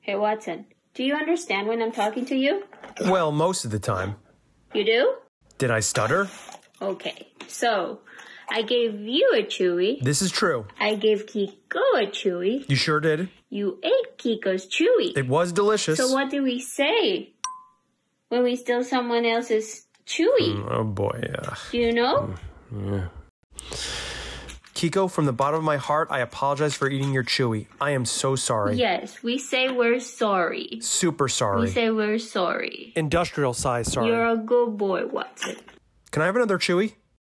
Hey, Watson, do you understand when I'm talking to you? Well, most of the time. You do? Did I stutter? Okay, so I gave you a chewy. This is true. I gave Kiko a chewy. You sure did? You ate Kiko's chewy. It was delicious. So what do we say when we steal someone else's chewy? Oh boy, yeah. Do you know? Yeah. Kiko, from the bottom of my heart, I apologize for eating your chewy. I am so sorry. Yes, we say we're sorry. Super sorry. We say we're sorry. Industrial size sorry. You're a good boy, Watson. Can I have another chewy?